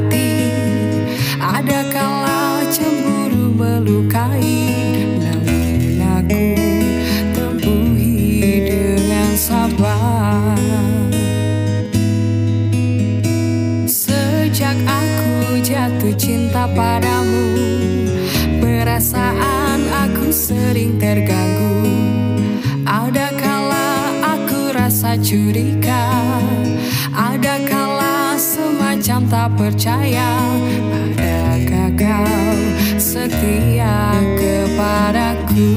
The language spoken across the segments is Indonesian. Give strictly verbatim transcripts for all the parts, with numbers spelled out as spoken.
hati. Ada kala cemburu melukai, namun aku tempuhi dengan sabar. Sejak aku jatuh cinta padamu, perasaan aku sering terganggu. Ada kala aku rasa curiga, ada kala semacam tak percaya. Adakah kau setia kepadaku?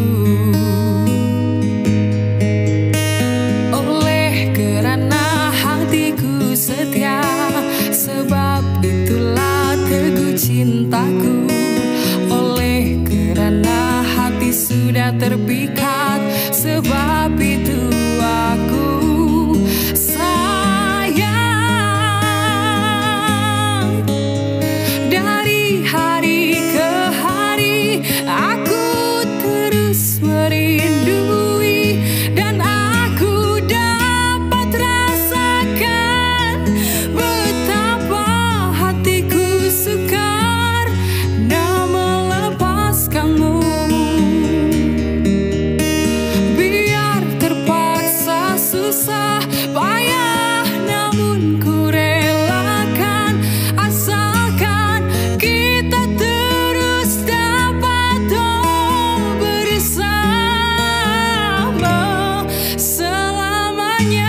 Oleh kerana hatiku setia, sebab itulah teguh cintaku. Oleh kerana hati sudah terpikat, sebab itu aku sayang. Dari hari ke hari aku terus merindui, dan aku dapat rasakan betapa hatiku sukar nak melepaskanmu. Biar terpaksa susah payah, namun ku relakan, asalkan kita terus dapat bersama selamanya.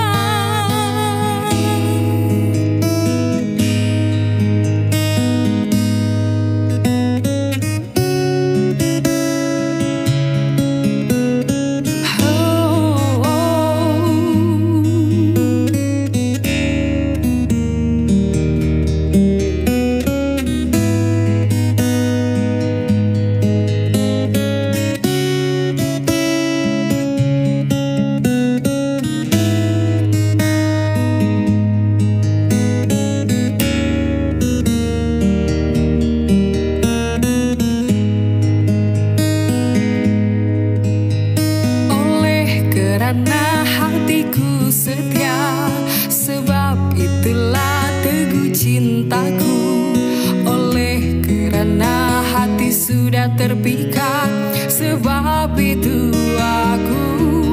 Karena hatiku setia, sebab itulah teguh cintaku. Oleh kerana hati sudah terpikat, sebab itu aku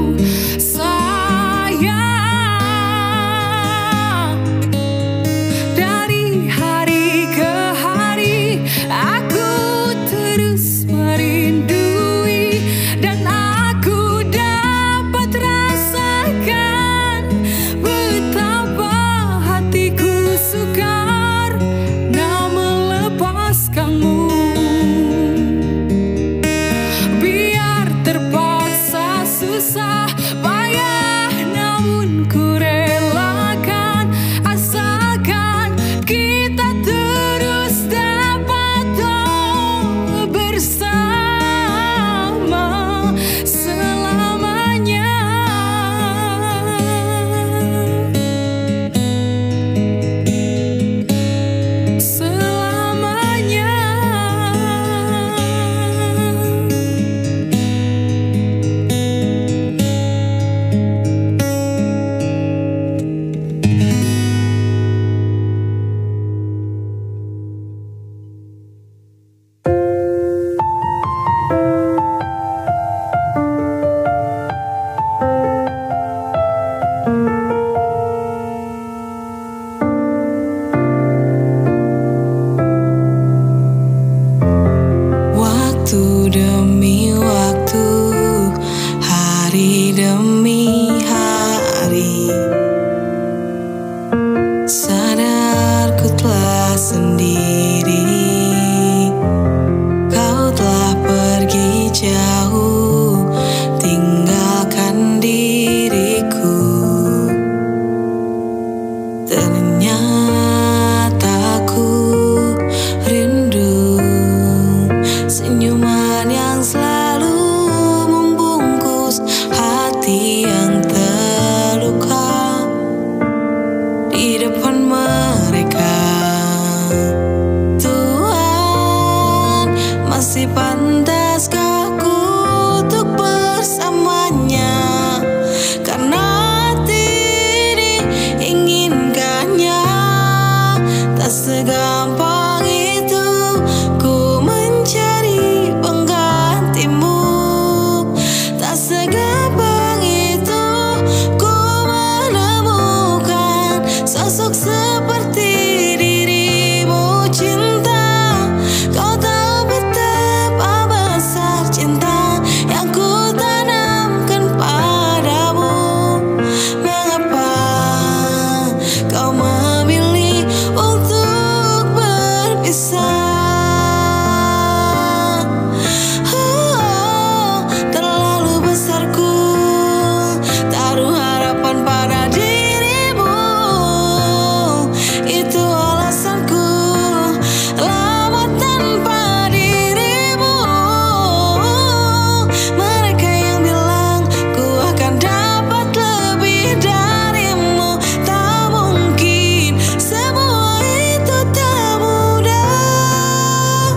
sayang. Dari hari ke hari aku terus merindui, dan aku dapat rasakan betapa hatiku sukar nak melepaskanmu. Biar terpaksa susah payah, namun ku relakan, asalkan kita terus dapat bersama selamanya. Selamanya. Waktu demi waktu, hari demi hari, sadar ku telah sendiri. Kau telah pergi jauh, tinggalkan diriku. Ternyata ku rindu senyuman yang selalu membungkus hati yang terluka di depan mereka. segampang itu ku mencari penggantimu. Tak segampang itu ku menemukan sosok seperti dirimu. Cinta, kau tahu betapa besar cinta yang ku tanamkan padamu. Mengapa kau memilih untuk berpisah? Oh, terlalu besar ku taruh harapan pada dirimu. Itu alasanku lama tanpa dirimu. Mereka yang bilang ku akan dapat lebih darimu, tak mungkin, semua itu tak mudah.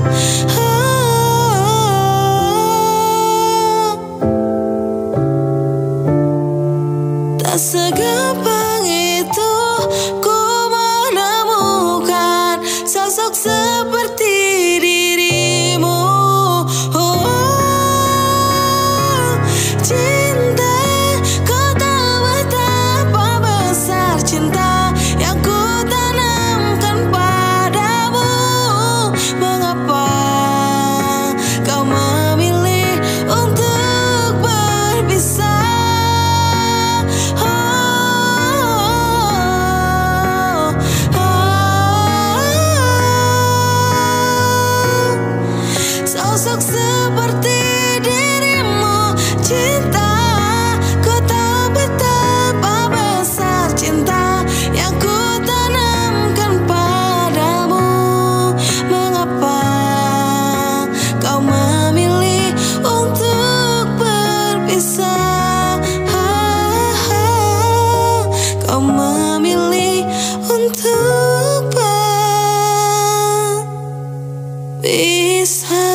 Tak segampang itu ku menemukan sosok seperti dirimu. Oh, cinta, kau tahu betapa besar cinta yang ku tanamkan padamu. Mengapa kau memilih untuk berpisah? Oh, oh, sosok seperti dirimu. Cinta, ku tahu betapa besar cinta yang ku tanamkan padamu. Mengapa kau memilih untuk berpisah? Kau memilih untuk berpisah.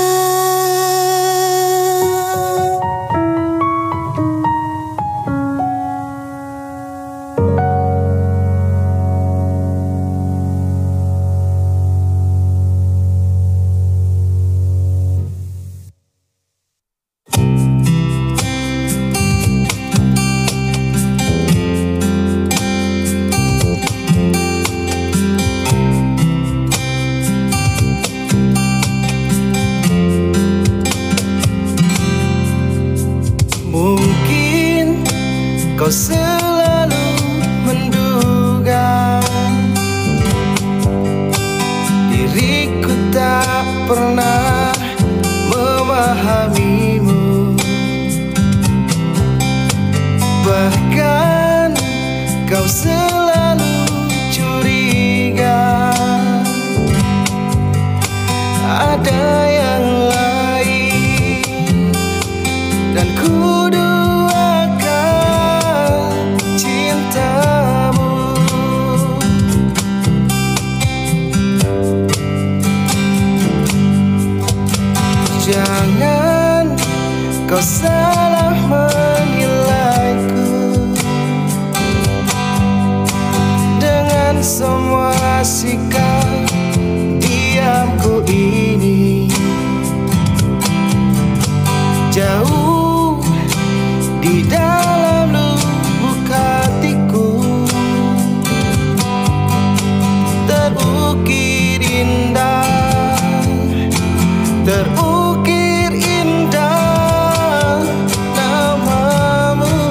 Mungkin kau selalu menduga diriku tak pernah memahamimu. Bahkan kau selalu curiga ada yang lain, dan ku duakan cintamu. Jangan kau salah menilaiku dengan semua sikap diamku ini. Jauh di dalam lubuk hatiku terukir indah, terukir indah namamu.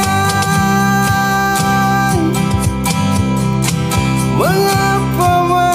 Sayang, mengapa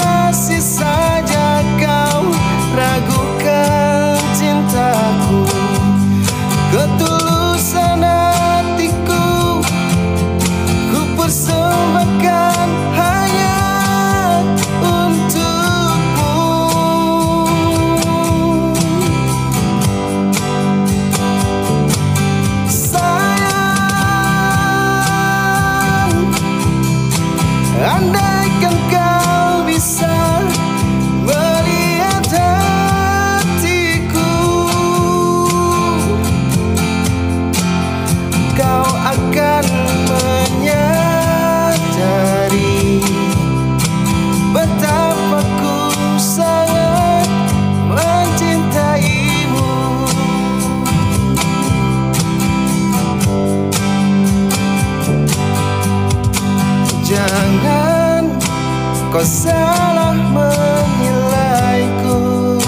kau salah menilaiku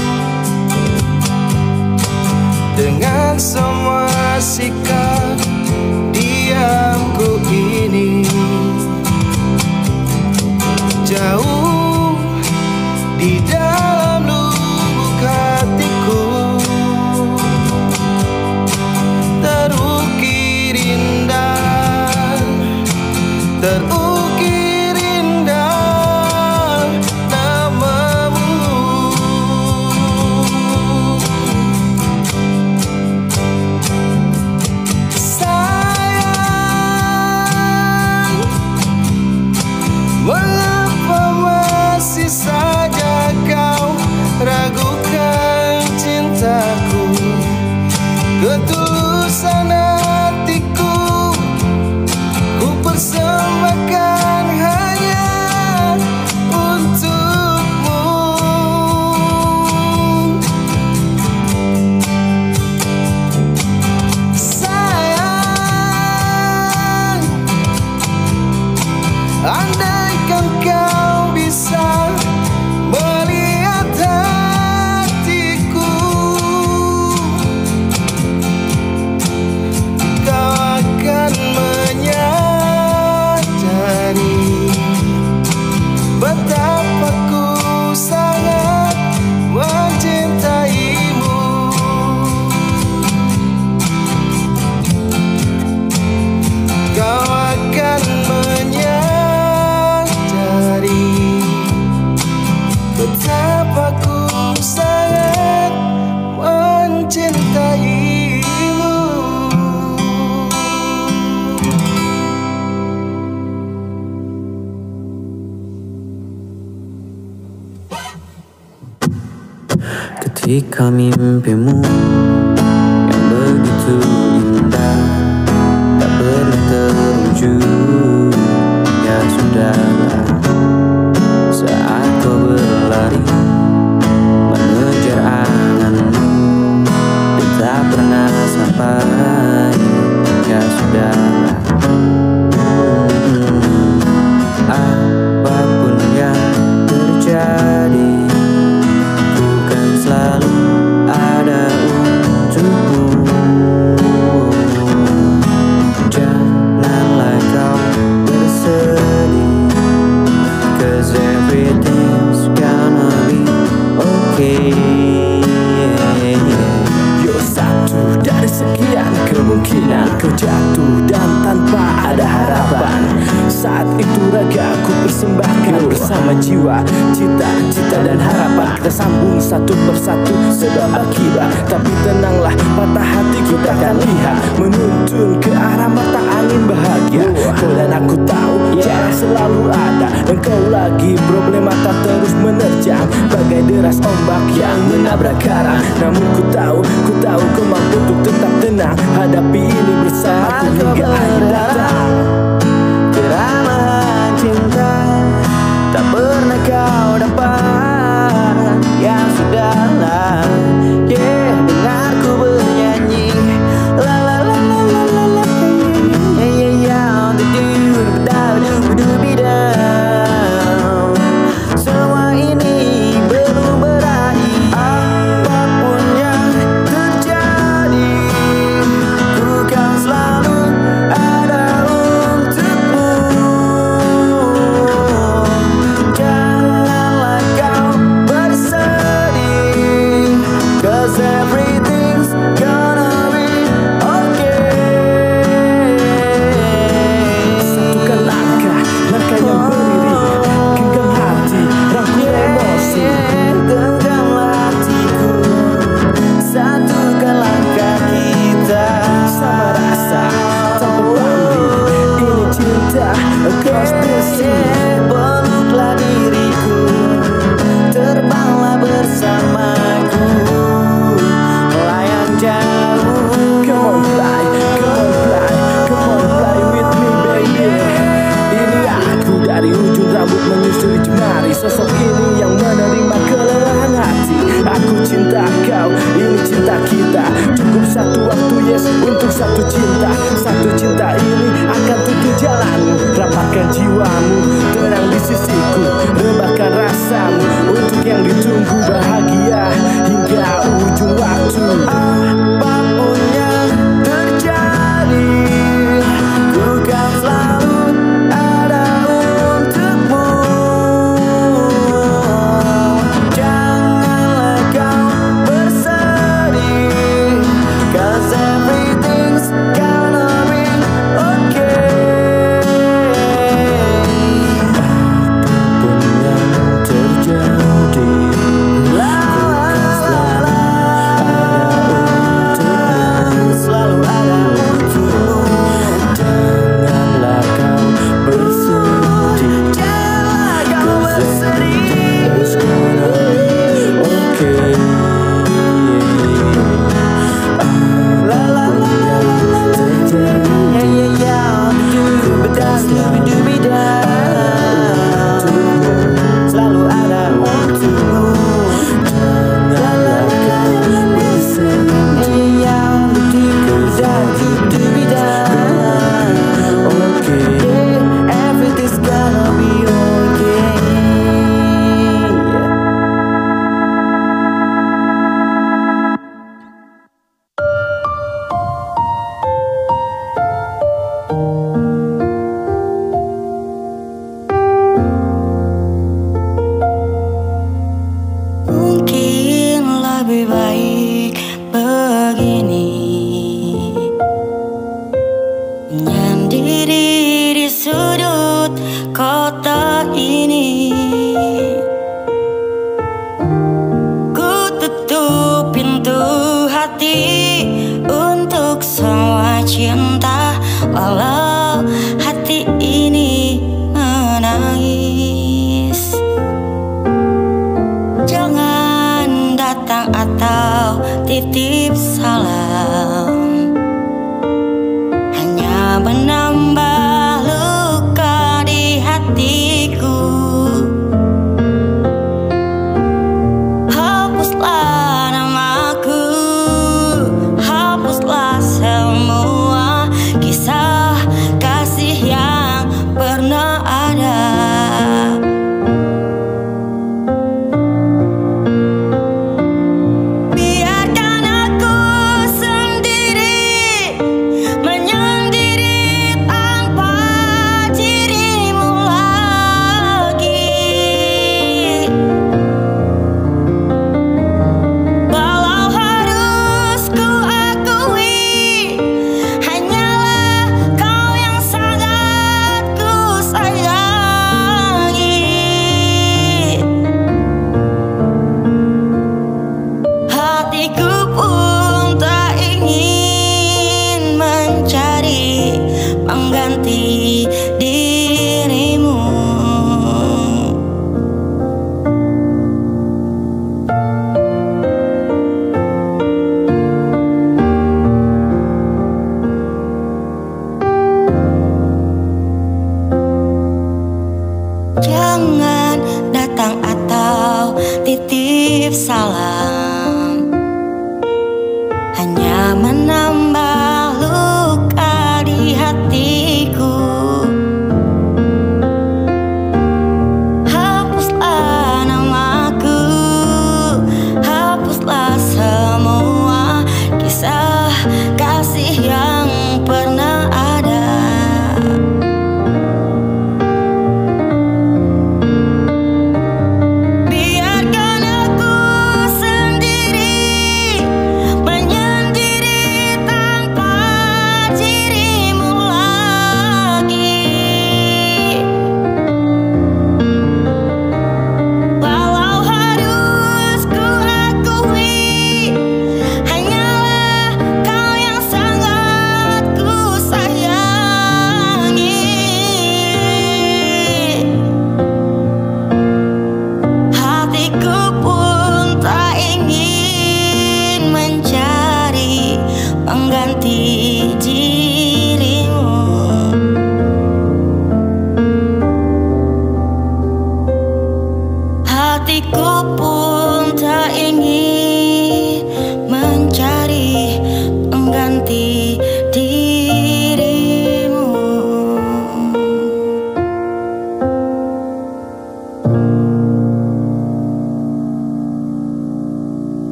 dengan semua sikap diamku ini. Jauh di dalam lubuk hatiku terukir indah, terukir indah namamu. Sayang, mengapa masih saja kau ragukan cintaku, ketulusan hatiku ku persembahkan hanya untukmu. Sayang, andaikan kau bisa melihat hatiku, kau akan menyadari betapa ku sangat mencintaimu. Kau akan menyadari betapa ku sangat mencintaimu. Ketika mimpimu yang begitu indah tak pernah terwujud, ya sudahlah. Saat kau berlari mengejar anganmu dan tak pernah sampai, ya sudahlah. Hmm, apapun yang terjadi, ku kan selalu ada untukmu. Janganlah kau bersedih, 'cause everything's gonna be okay. Yo, satu dari sekian kemungkinan kau jatuh dan tanpa ada harapan. Saat itu ragaku persembahkan bersama jiwa, cita-cita dan harapan. Kita sambung satu persatu sebab akibat. Tapi tenanglah, patah hati kita akan lihat menuntun ke arah mata angin bahagia. Kau dan aku tahu jalan selalu ada. Engkau lagi problema tak terus menerjang bagai deras ombak yang menabrak karang. Namun ku tahu, ku tahu kau mampu untuk tetap tenang hadapi ini bersamaku hingga akhir datang. Keramahan cinta tak pernah kau dapat, ya sudahlah. Yeah, dengarku bernyanyi la la la la la la la, yeah yeah yeah, do do do do do down. Semua ini belum berakhir. Apapun yang terjadi, ku kan selalu ada untukmu. Janganlah kau bersedih, 'cause everything's gonna be okay. Satukan langkah, langkah yang beriring, genggam hati, rangkul emosi. Genggamlah hatiku, satukan langkah kita. Sama rasa, tanpa pamrih, ini cinta across the sea. Peluklah diriku, terbanglah bersamaku, layang jauh. Come on fly, come on fly, come on fly with me baby. Ini aku dari ujung rambut menyusuri jemari. Sosok ini yang menerima kelelahan hati. Aku cinta kau, ini cinta kita. Cukup satu waktu yes untuk satu cinta. Satu cinta ini akan tutup jalanmu. Rapatkan jiwamu, tenang di sisiku. Rebah bersama untuk yang ditunggu bahagia hingga ujung waktu. Apapun yang terjadi, ku kan selalu ada untukmu. Janganlah kau bersedih, 'cause everything's gonna be okay. Apapun yang terjadi, La la la selalu ada untukmu. janganlah kau bersedih. Janganlah kau bersedih. It's gonna be okay. La la la la la la. Yeah yeah yeah. Dubida dubida. Selalu ada untukmu. Janganlah kau bersedih. Yeah dubida dubida. Okay. Yeah, everything's gonna be okay. Mungkin lebih baik begini, menyendiri di sudut kota ini. Ku tutup pintu hati untuk semua cinta, walau hati ini menangis. Jangan datang atau titip salam, hanya menambah luka di hatiku. Hapuslah namaku, hapuslah semua kisah kasih yang pernah ada. Biarkan aku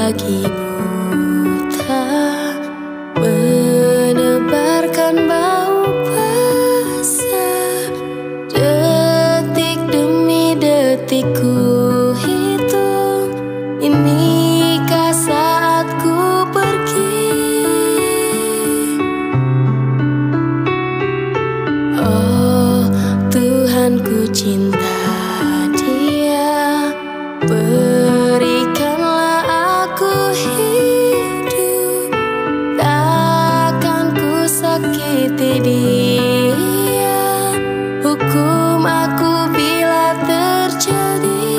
lagi buta, menebarkan bau basah. Detik demi detik ku hitung, inikah saatku pergi. Oh Tuhan, ku cinta dia, berikanlah aku hidup. Takkan ku sakiti dia, hukum aku bila terjadi.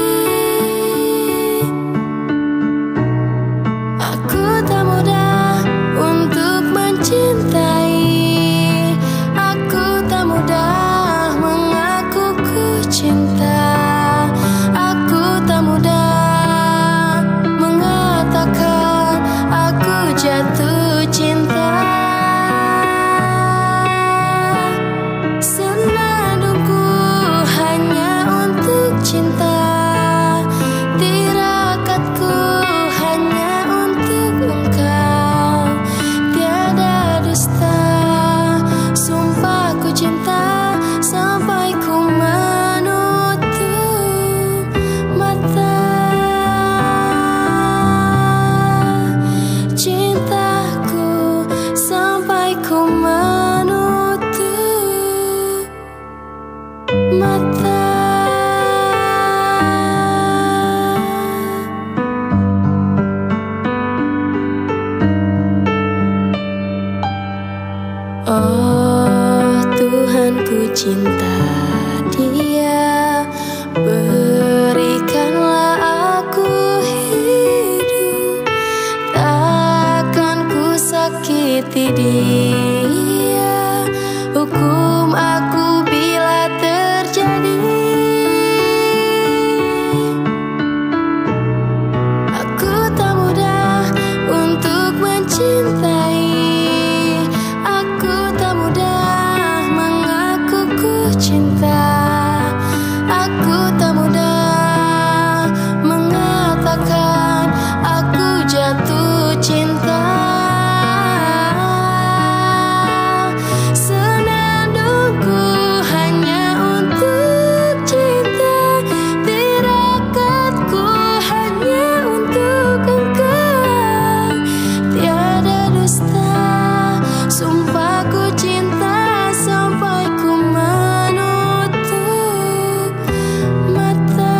Aku tak mudah untuk mencintai, aku tak mudah mengaku ku cinta, aku tak mudah mengatakan aku jatuh cinta. Senandungku hanya untuk cinta, tirakatku hanya untuk engkau. Tiada dusta, sumpah ku cinta sampai ku menutup mata. Cintaku sampai ku menutup mata. Oh Tuhan, ku cinta dia, berikanlah aku hidup. Takkan ku sakiti dia, hukum aku bila terjadi. Aku tak mudah untuk mencintai, aku tak mudah mengaku ku cinta, aku tak mudah mengatakan aku jatuh cinta. Senandungku hanya untuk cinta, tirakatku hanya untuk engkau. Tiada dusta, sumpah ku cinta sampai ku menutup mata.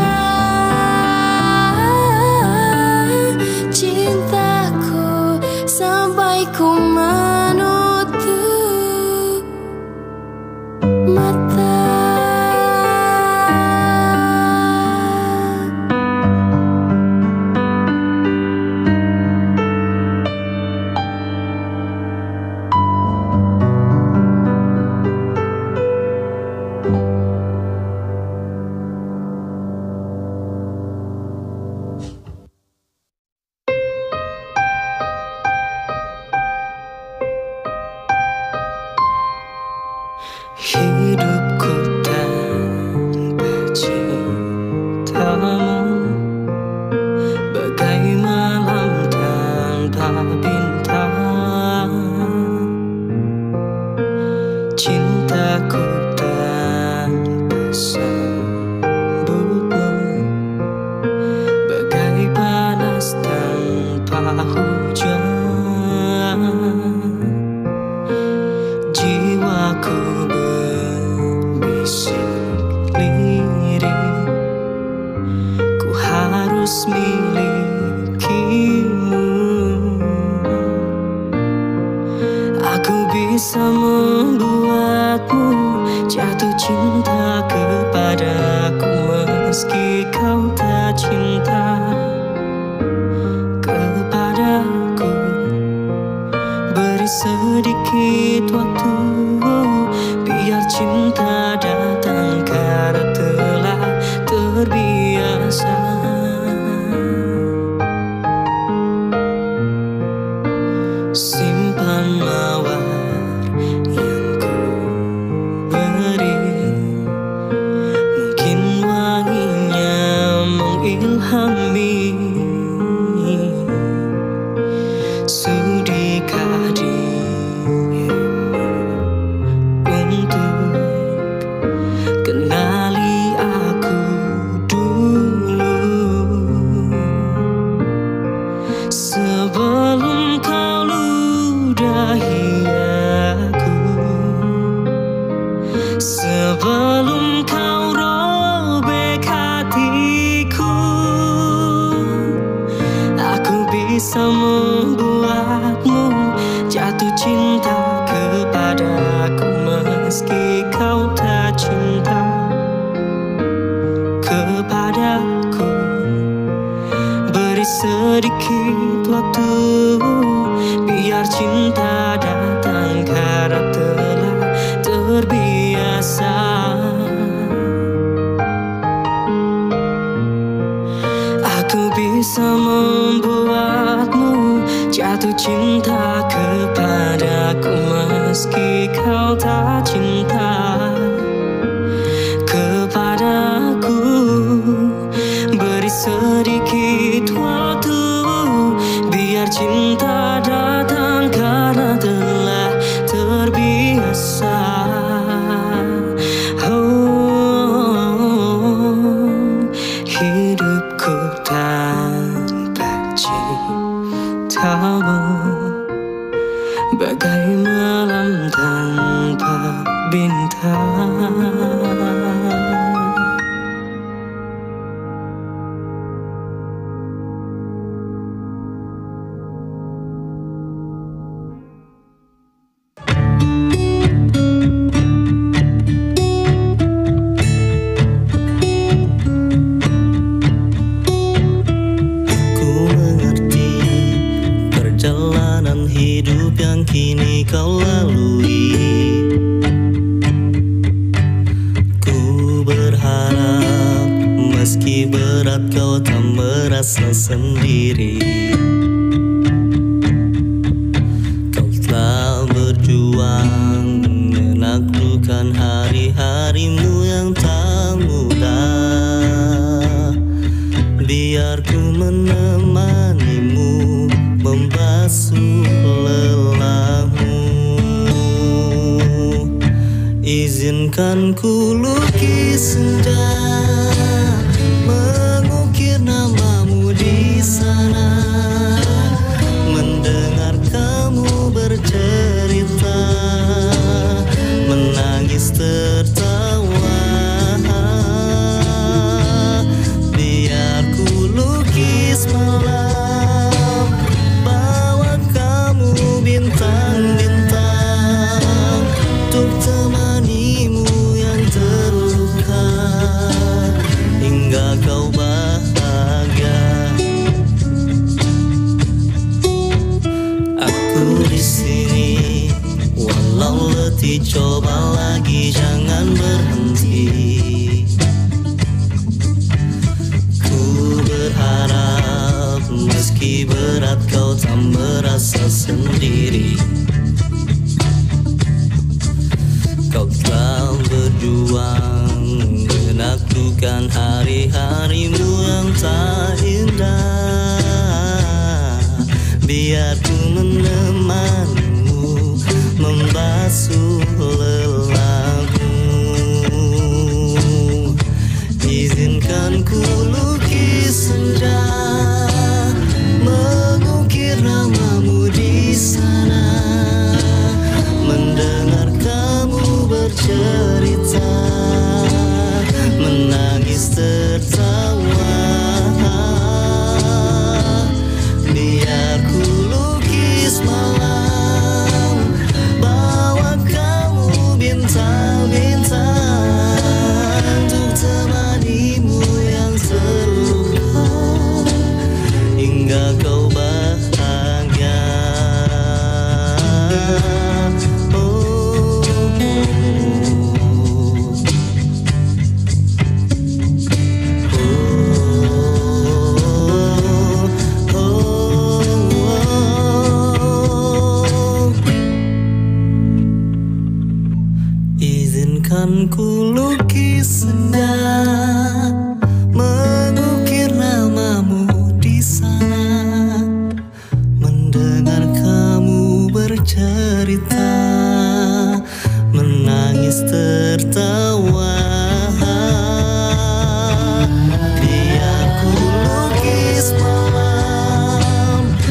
Cintaku sampai ku menutup mata. Hidupku tanpa cintamu bagai malam tanpa bintang. Cintaku tanpa sambutmu bagai panas tanpa hujan. Jiwaku berbisik lirik, ku harus milikimu. Aku bisa membuatmu jatuh cinta kepadaku meski kau tak cinta kepadaku. Beri sedikit waktu biar cinta datang karena telah terbiasa. Simpan mawar yang ku beri, mungkin wanginya mengilhami. sebelum kau ludahi aku, sebelum kau robek hatiku, aku bisa membuatmu jatuh cinta kepadaku meski kau tak cinta kepadaku. Beri sedikit waktu biar cinta datang karena telah terbiasa. Aku bisa membuatmu jatuh cinta kepadaku meski kau tak cinta kepadaku. Beri sedikit waktu biar cinta datang karena telah terbiasa. Oh, hidupku tanpa cintamu bagai malam tanpa bintang. Hidup yang kini kau lalui, ku berharap meski berat kau tak merasa sendiri. Kau telah berjuang menaklukkan hari-harimu yang tak mudah. Biar ku menemanimu membasuh lelahmu. Izinkan ku lukis senja, mengukir namamu di sana, mendengar kamu bercerita, menangis tertawa. Biar ku lukis malam, bintang-bintang untuk temanimu yang terluka hingga kau bahagia. Aku di sini walau letih, coba lagi jangan berhenti. Ku berharap meski berat kau tak merasa sendiri. Kau telah berjuang menaklukkan hari-harimu yang tak indah. Biar ku menemanimu membasuh lelahmu. Izinkan ku lukis senja, mengukir namamu di sana, mendengar kamu bercerita, menangis tertawa. Biar ku lukis malam, bawa kamu bintang-bintang untuk temanimu yang terluka hingga kau bahagia. Oh, oh, oh, oh. Izinkan ku lukis senja, mengukir namamu di sana, mendengar kamu bercerita, menangis tertawa. Biar ku lukis malam,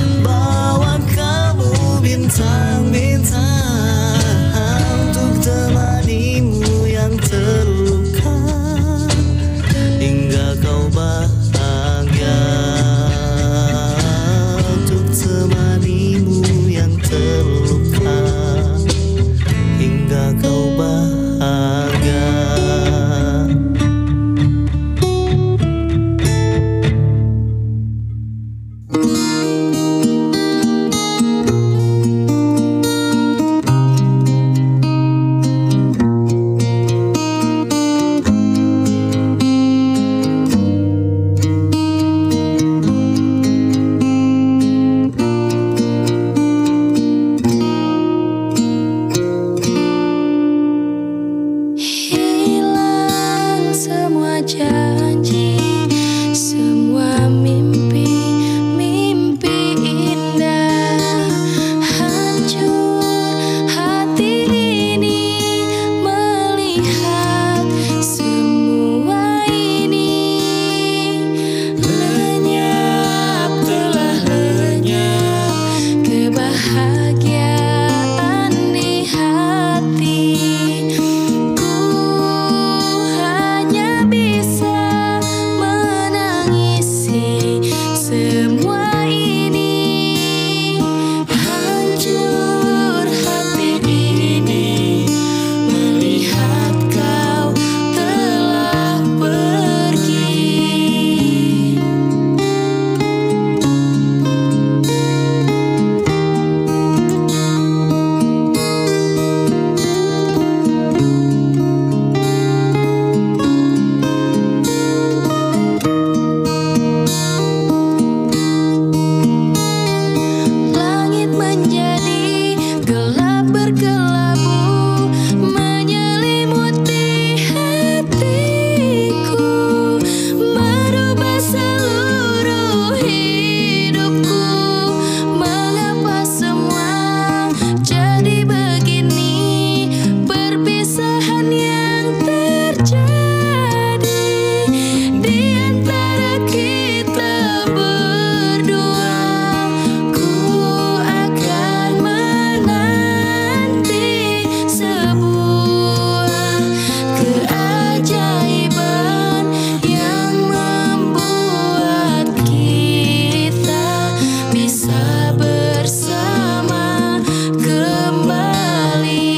bisa bersama kembali.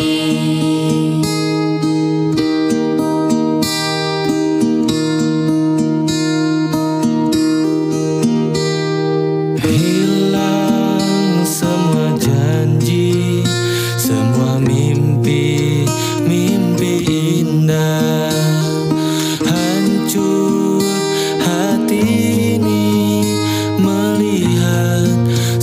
Hilang semua janji, semua mimpi, mimpi indah. Hancur hati ini melihat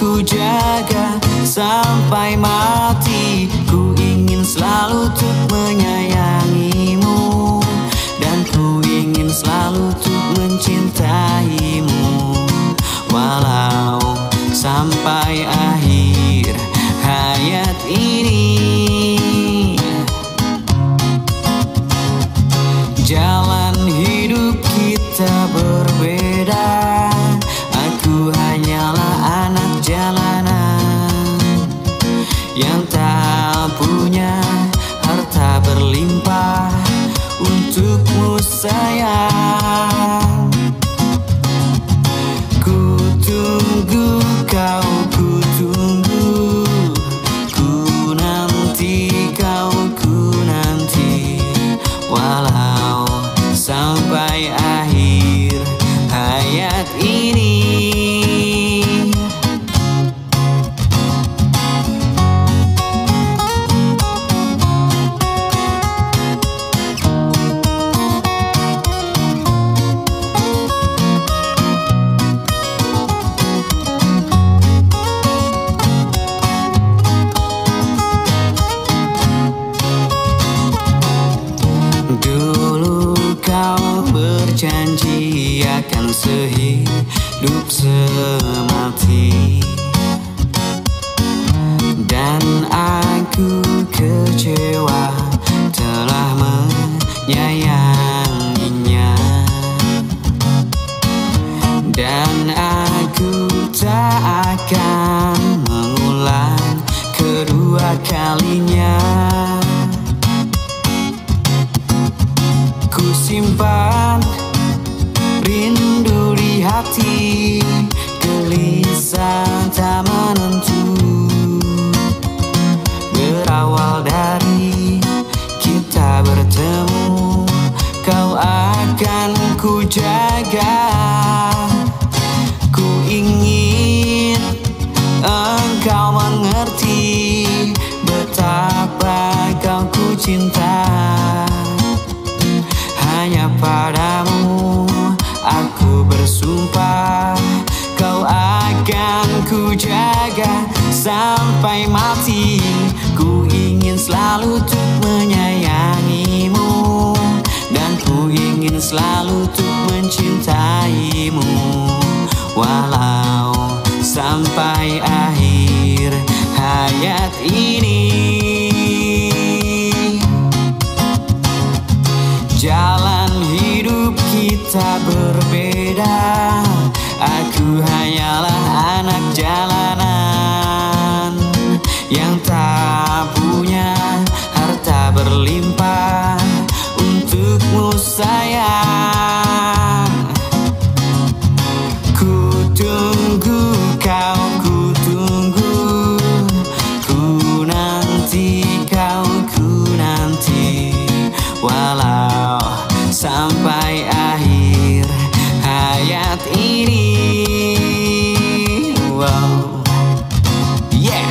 ku jaga sampai mati. Ku ingin selalu untuk menyayangimu, dan ku ingin selalu untuk mencintaimu, walau sampai akhir hayat ini. Jalan hidup kita berbeda, aku hanyalah anak jalanan yang tak punya harta berlimpah untukmu sayang. Ku tunggu kau, ku tunggu, ku nanti kau, ku nanti, walau sampai akhir hayat ini. Janji akan sehidup semati, dan aku kecewa telah menyayanginya, dan aku tak akan mengulang kedua kalinya. Ku simpan rindu di hati, gelisah tak menentu, berawal dari kita bertemu. Kau akan ku jaga, ku ingin engkau mengerti betapa kau ku cinta. Hanya padamu aku bersumpah, kau akan ku jaga sampai mati. Ku ingin selalu untuk menyayangimu, dan ku ingin selalu untuk mencintaimu, walau sampai akhir hayat ini. Jalan hidup kita berbeda, aku hanyalah anak jalanan yang tak punya harta berlimpah untukmu sayang. Ku tunggu kau, ku tunggu, ku nanti kau, ku nanti, walau sampai akhir hayat ini. Wow, yeah.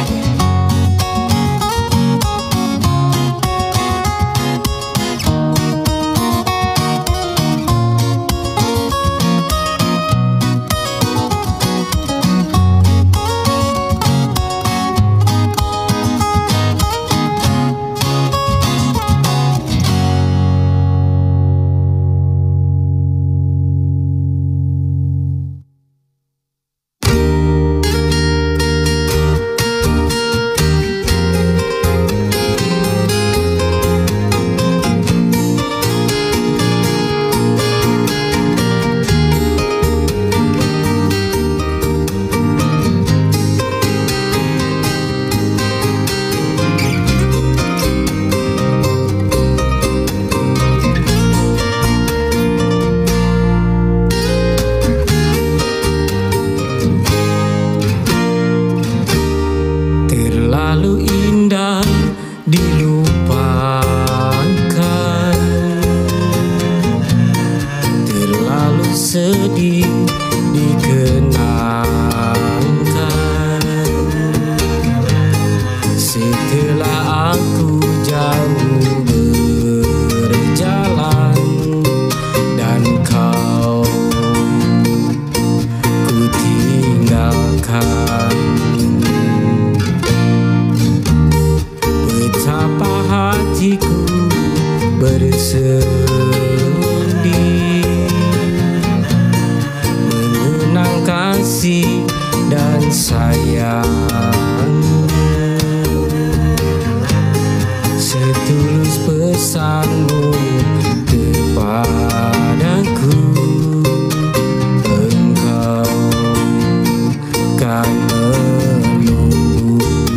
tinggalkan. sayang, setulus pesanmu kepadaku, engkau kan menunggu.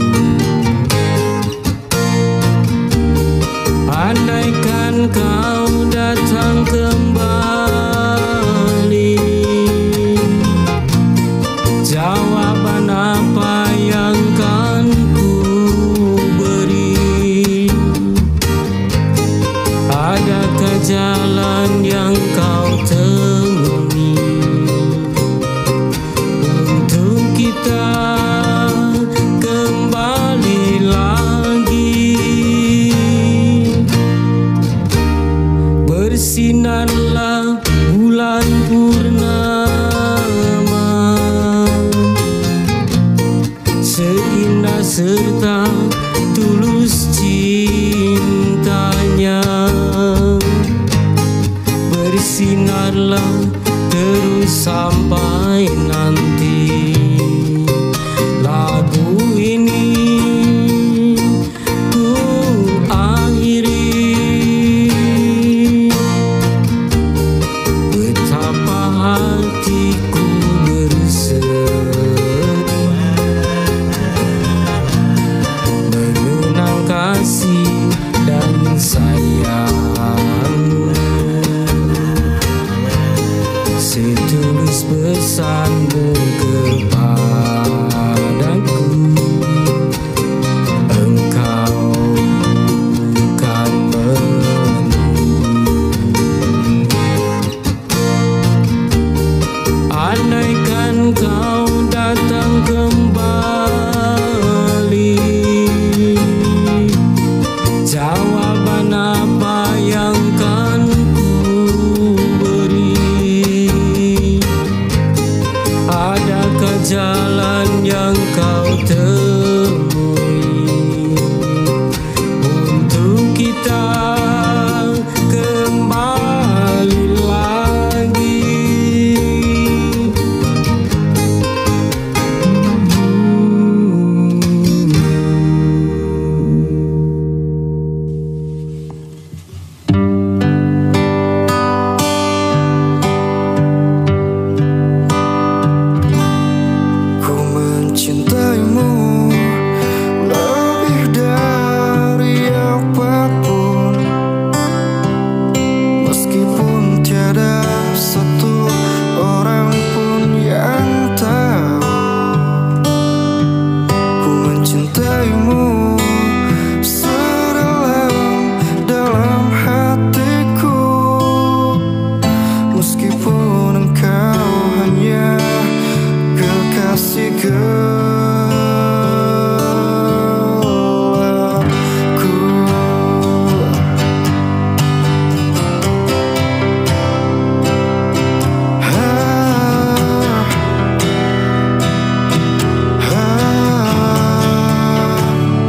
Andaikan kau datang kembali, jawaban apa yang kan ku beri? Adakah jalan yang kau temui untuk kita kembali lagi? Bersinarlah bulan purnama, seindah serta tulus cintanya. Bersinarlah terus sampai nanti lagu ini ku akhiri. Betapa hatiku bersedih mengenang kasih dan sayang, setulus pesanmu kepadaku, engkau kan menunggu. Andaikan kau datang kembali, jawaban apa yang kan ku beri? Adakah jalan yang kau temui untuk kita kembali lagi? Ku mencintaimu lebih dari apapun, meskipun tiada satu orang pun yang tahu. Ku mencintaimu sedalam dalam hatiku, meskipun engkau hanya kekasih gelapku. Ah, ah.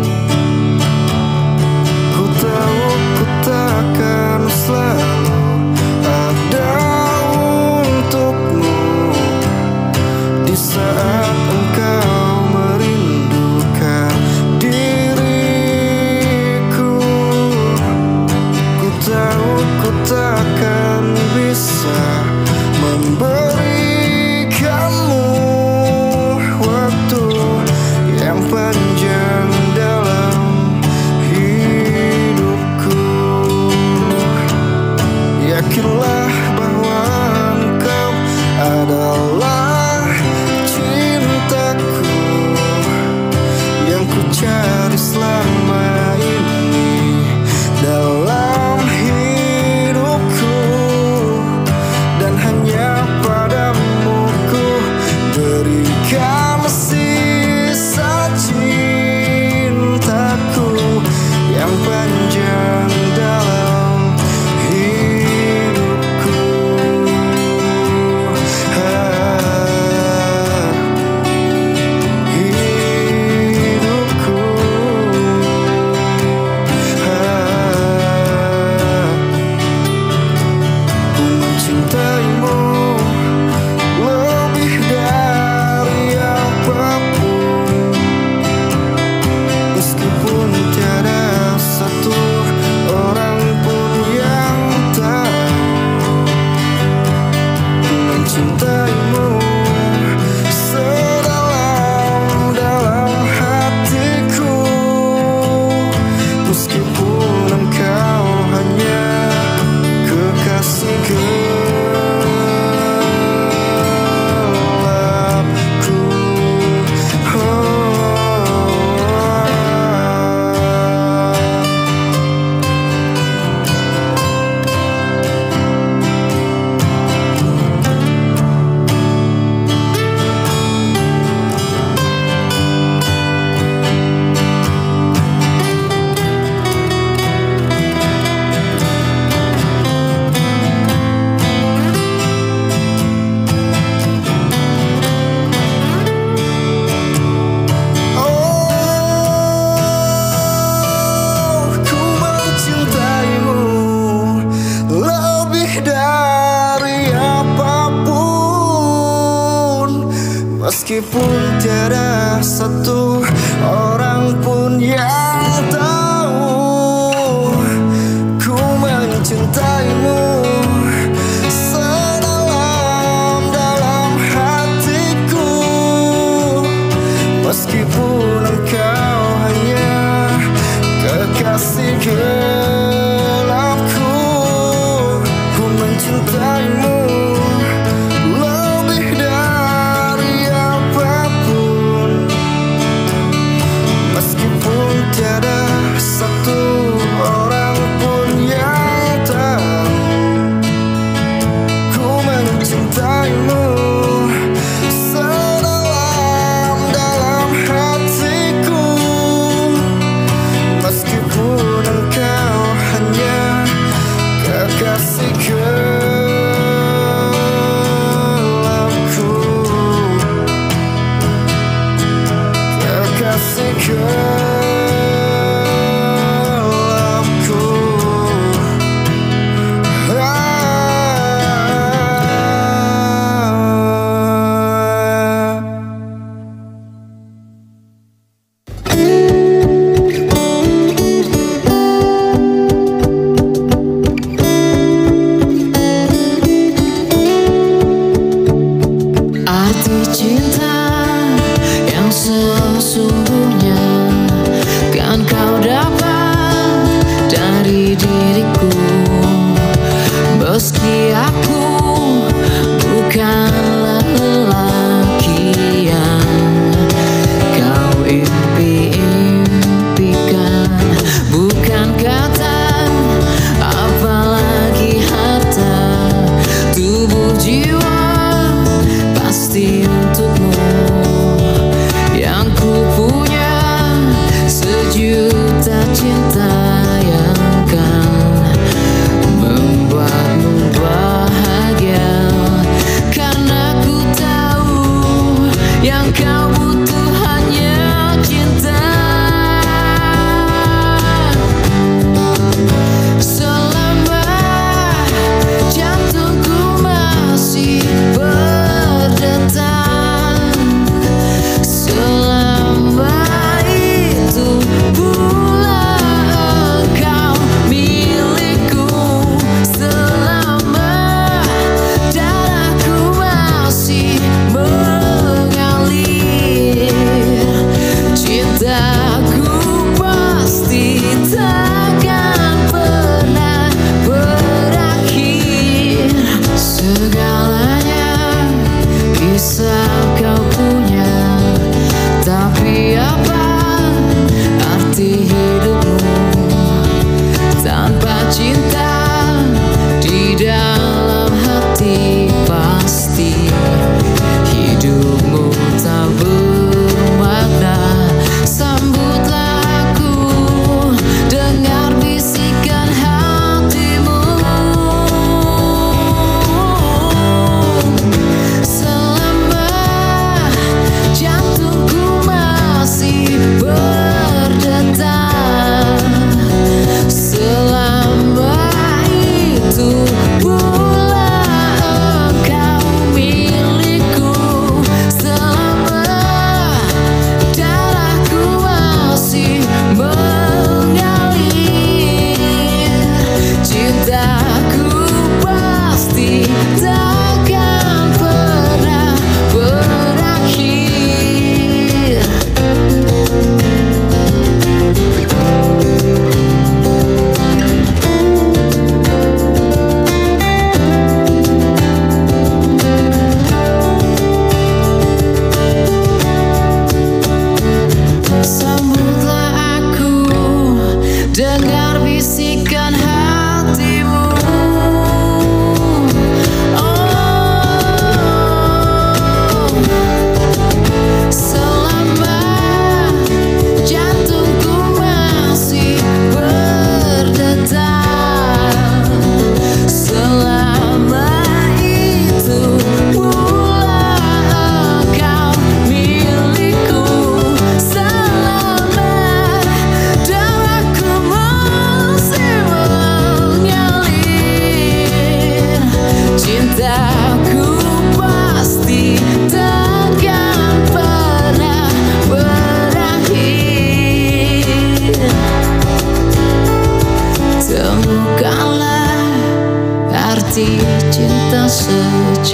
Ku tahu ku takkan selalu ada untukmu di saat engkau merindukan diriku. Ku tahu ku takkan bisa memberikanmu waktu yang panjang dalam hidupku. Yakinlah bahwa engkau adalah cintaku yang ku cari selama ini dalam hidupku, dan hanya padamu ku berikan sisa cintaku yang panjang dalam hidupku. Ah, hidupku. satu orang pun yang tahu ku mencintaimu sedalam-dalam hatiku. Meskipun engkau hanya kekasih gelapku, ku mencintaimu lebih dari apapun. Meskipun tiada satu orang pun yang tahu ku mencintaimu sedalam-dalam hatiku. Meskipun engkau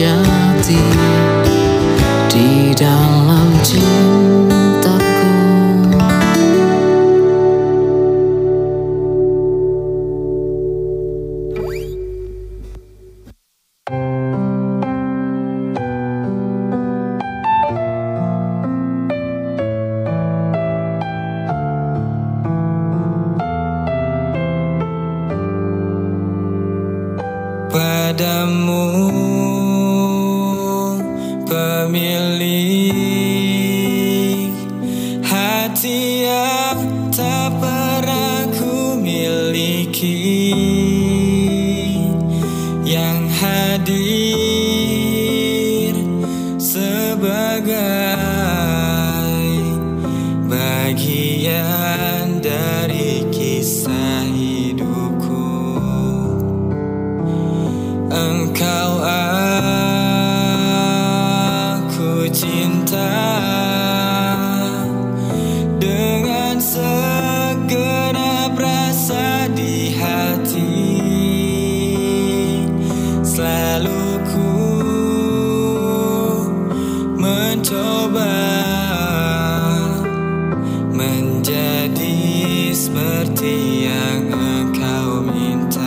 sejati di dalam cintaku. Padamu pemilik hati yang tak pernah ku miliki, yang hadir sebagai bagian dari kisah hidupku. Engkau aku cinta dengan segenap rasa di hati. Selalu ku mencoba menjadi seperti yang engkau minta.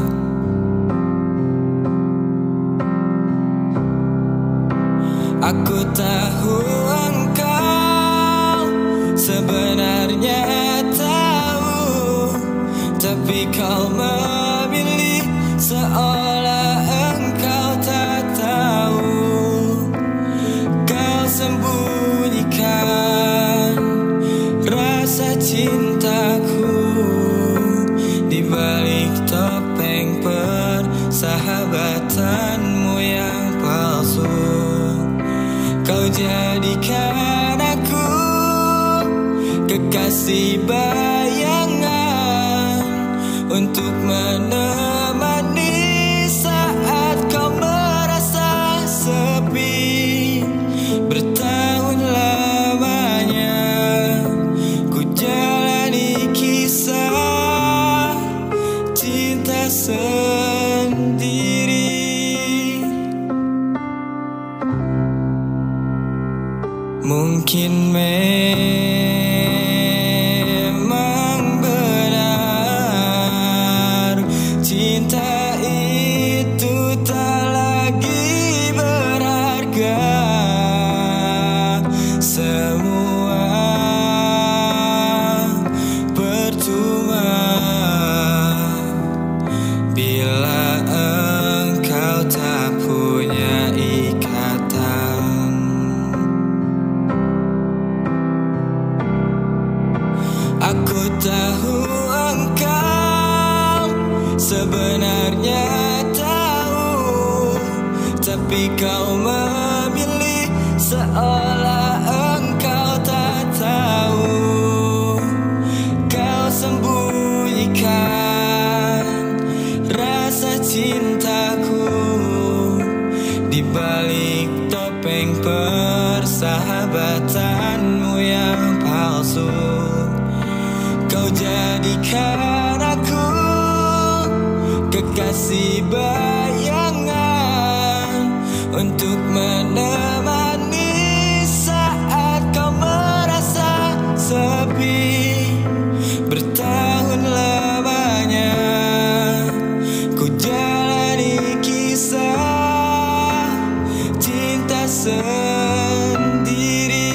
Aku tahu engkau sebenarnya tahu, tapi kau memilih seolah engkau tak tahu. Kau sembunyikan rasa cintaku di balik topeng persahabatanmu yang palsu. Kau jadikan aku kekasih bayangan untuk menemani saat kau merasa sepi. Bertahun lamanya ku jalani kisah cinta sendiri. Mungkin memang benar cinta itu tak lagi berharga. Semua percuma bila engkau tak punya ikatan. Aku tahu engkau sebenarnya tahu, tapi kau memilih seolah engkau tak tahu. Kau sembunyikan rasa cintaku di balik topeng persahabatanmu yang palsu. Kau jadikan aku kekasih bayangan untuk menemani saat kau merasa sepi. Bertahun lamanya ku jalani kisah cinta sendiri.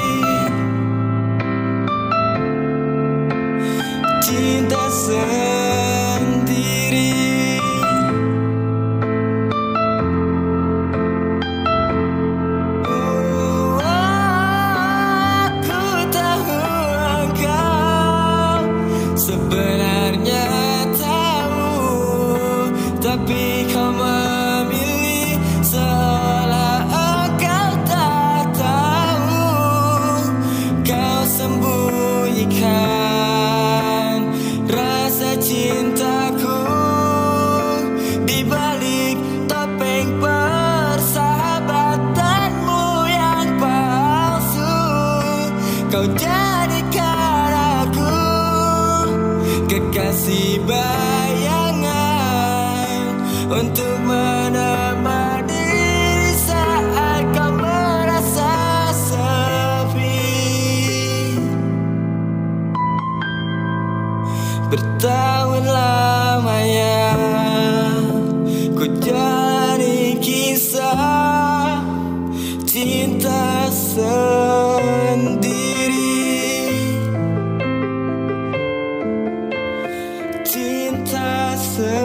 Cinta sendiri. Oh, aku tahu engkau sebenarnya tahu, tapi kau memilih seolah engkau tak tahu. Kau sembunyikan rasa cintaku di balik topeng persahabatanmu yang palsu. Kau jadikan aku kekasih bayangan untuk menemani bertahun lamanya ku jalani kisah cinta sendiri, cinta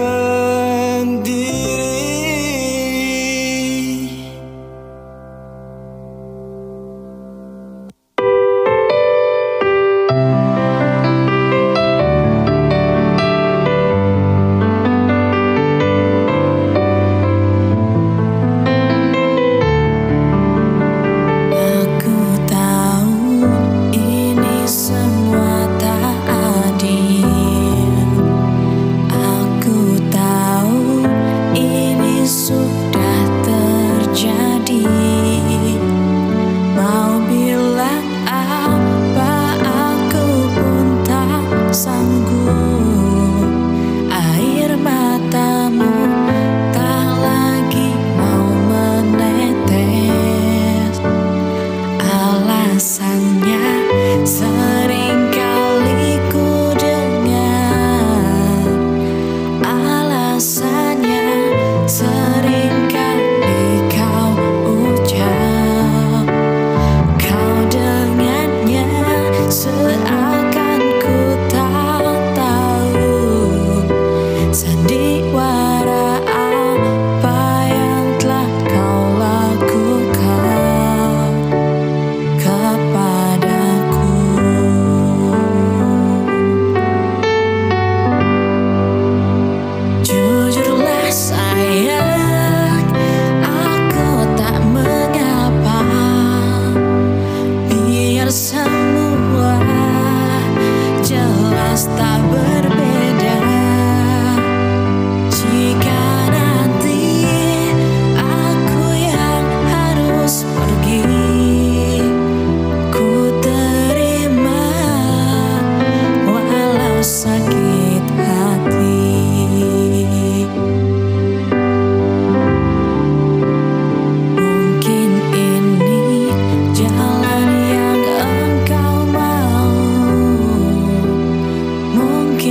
sendiri. Mungkin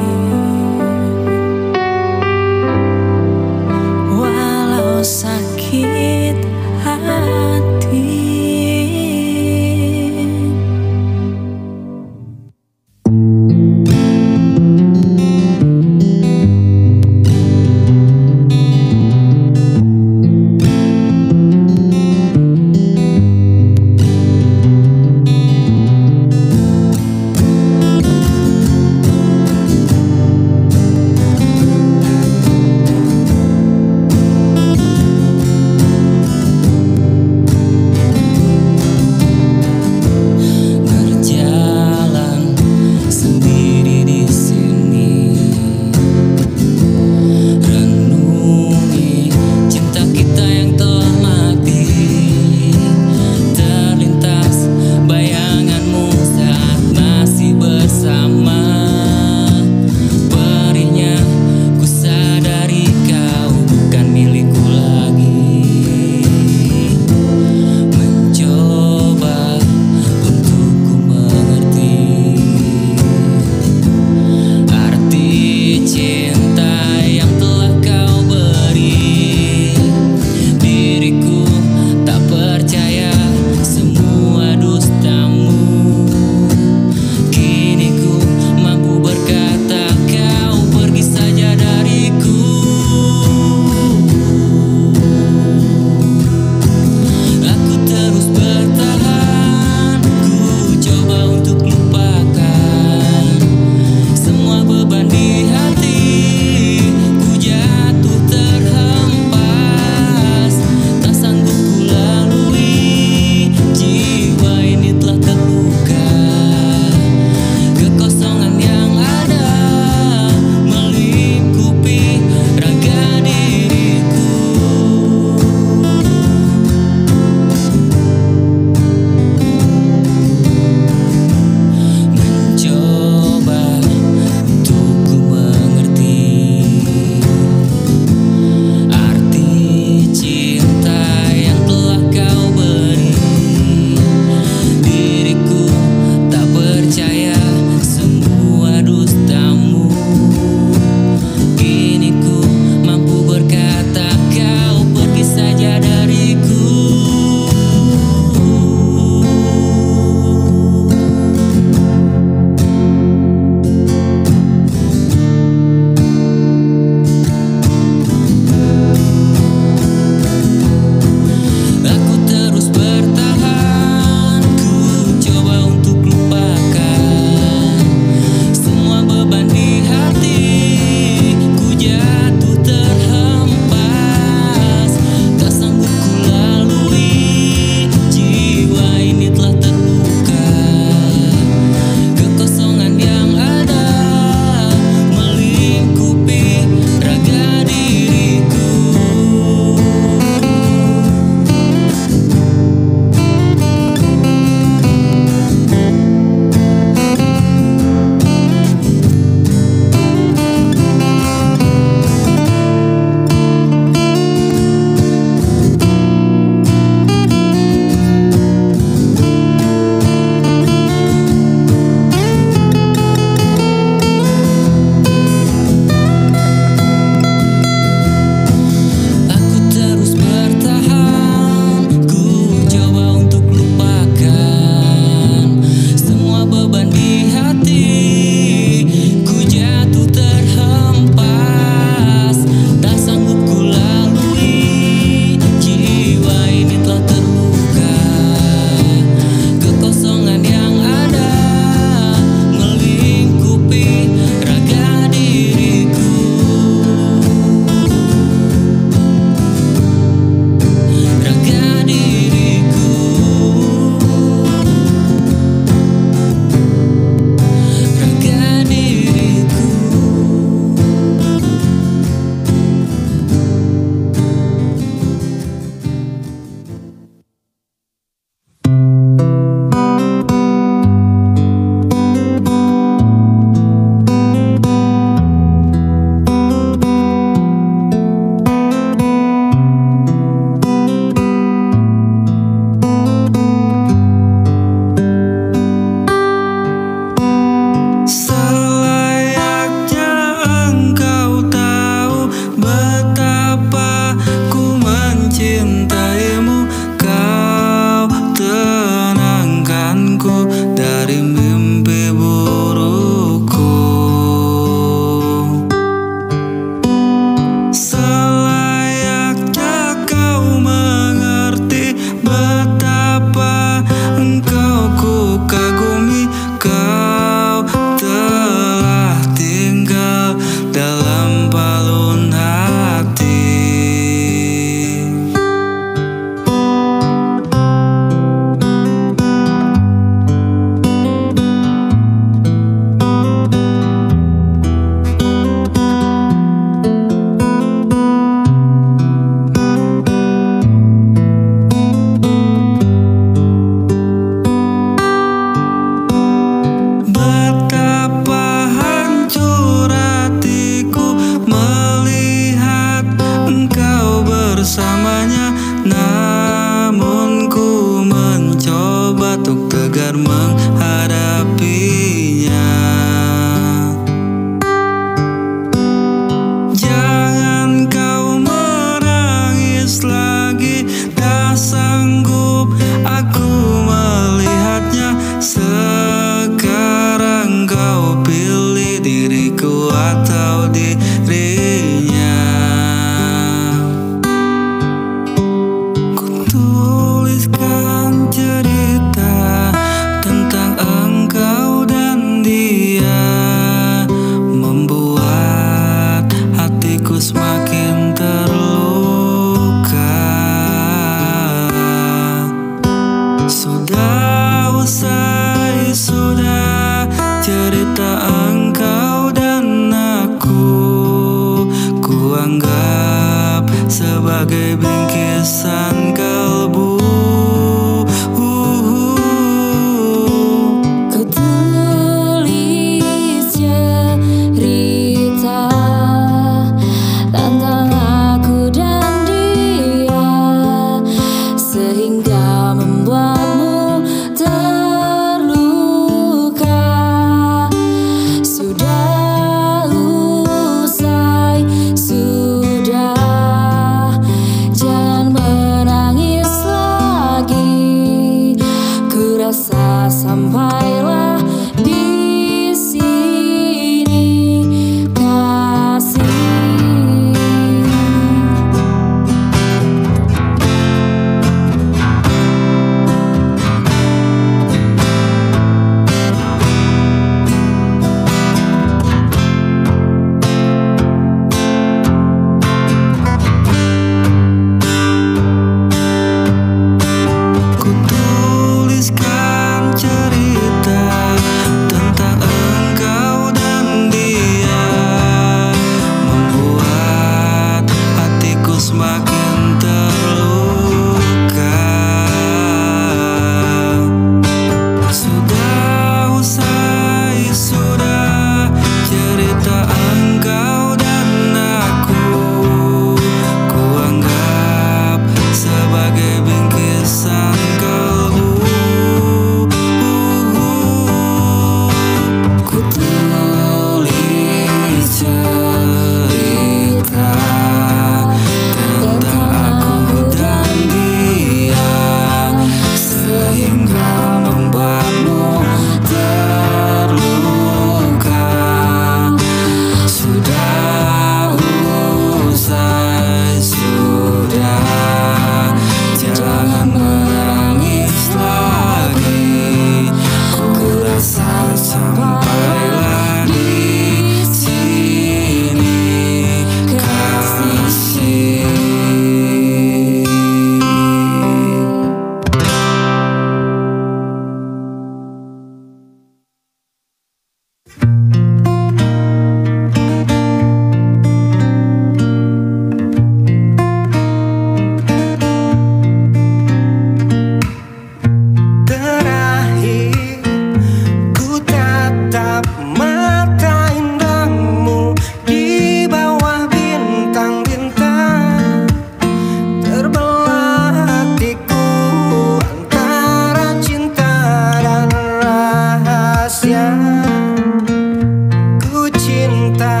cinta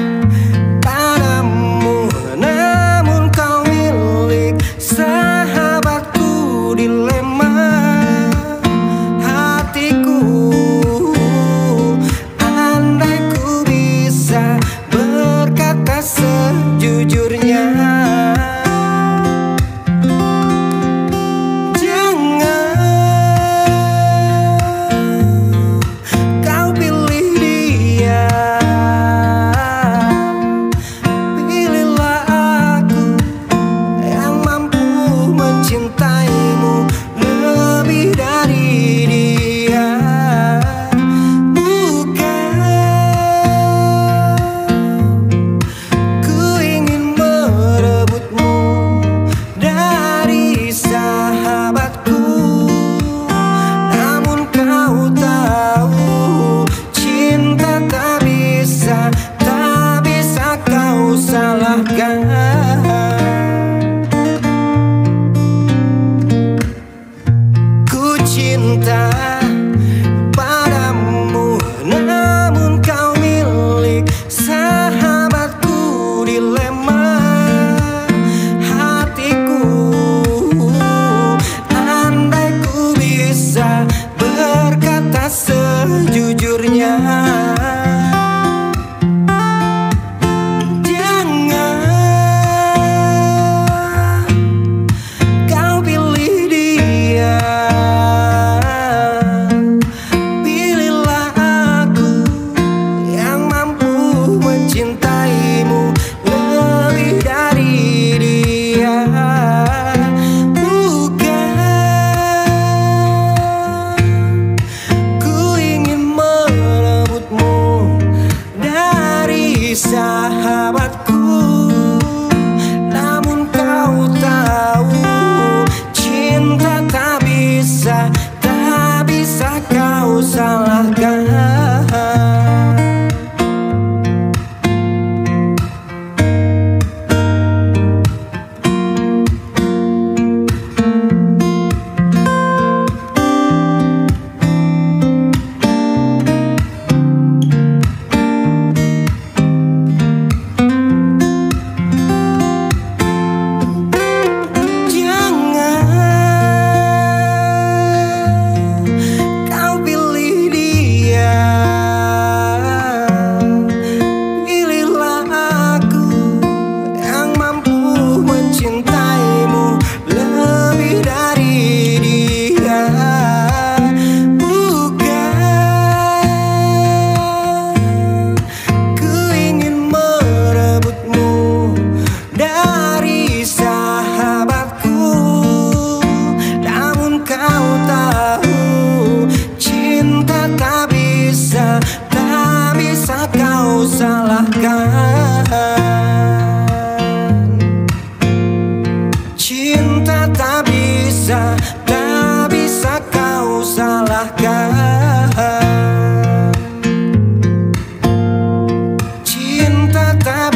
padamu, namun kau milik sahabatku. Dilema hatiku, andai ku bisa berkata sejujurnya. Ku cinta padamu, namun kau milik sahabatku. Dilema hatiku, andai ku bisa berkata sejujurnya. Sahabatku, namun kau tahu cinta tak bisa, tak bisa kau salahkan. Cinta tak bisa, tak bisa kau salahkan. Cinta tak